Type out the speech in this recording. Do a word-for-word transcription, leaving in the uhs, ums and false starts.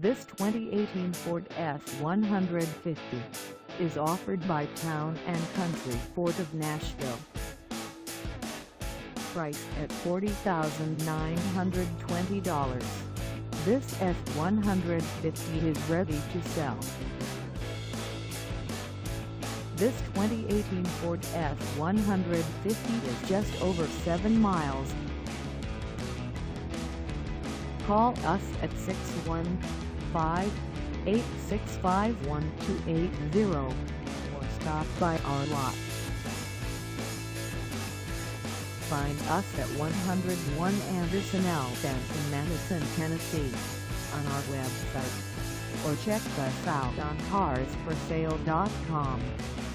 This twenty eighteen Ford F one fifty is offered by Town and Country Ford of Nashville. Priced at forty thousand nine hundred twenty dollars, this F one fifty is ready to sell. This twenty eighteen Ford F one fifty is just over seven miles. Call us at six one five, eight six five, one two eight zero or stop by our lot. Find us at one oh one Anderson L N in Madison, Tennessee on our website, or check us out on cars for sale dot com.